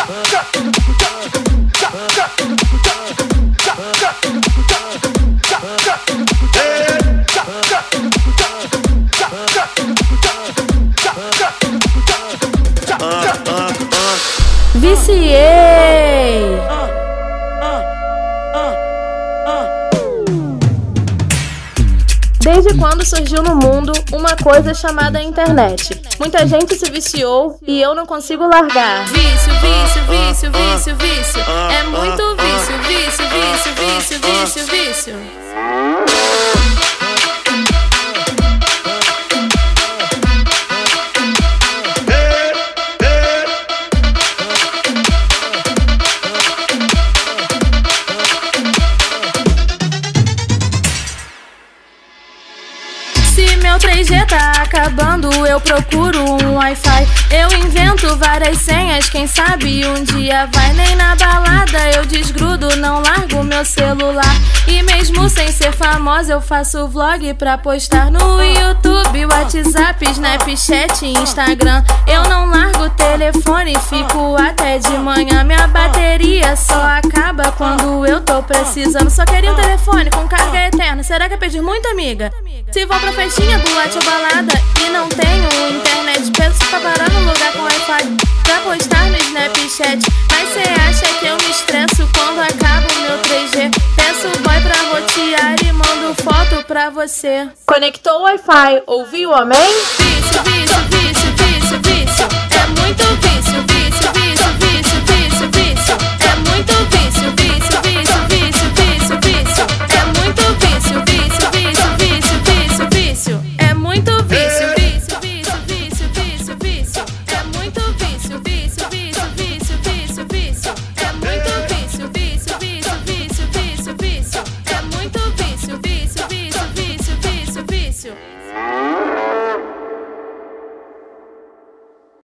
Viciei! Desde quando surgiu no mundo uma coisa chamada internet? Muita gente se viciou e eu não consigo largar. Vício, vício, vício, vício, vício. É muito vício, vício, vício, vício, vício, vício. Se meu 3G tá acabando, eu procuro um Wi-Fi. Eu invento várias senhas, quem sabe um dia vai. Nem na balada eu desgrudo, não largo meu celular. E mesmo sem ser famosa eu faço vlog pra postar no YouTube, WhatsApp, Snapchat, Instagram. Eu não largo o telefone, fico até de manhã. Minha bateria só acaba quando eu tô precisando. Só queria um telefone com carga eterna, será que é pedir muito, amiga? Se vou pra festinha, boate ou balada e não tenho internet, peço pra parar no lugar com Wi-Fi pra postar no Snapchat. Mas cê acha que eu me estresso quando acaba o meu 3G? Peço o boy pra rotear e mando foto pra você. Conectou o Wi-Fi, ouviu, amém? Vício, vício,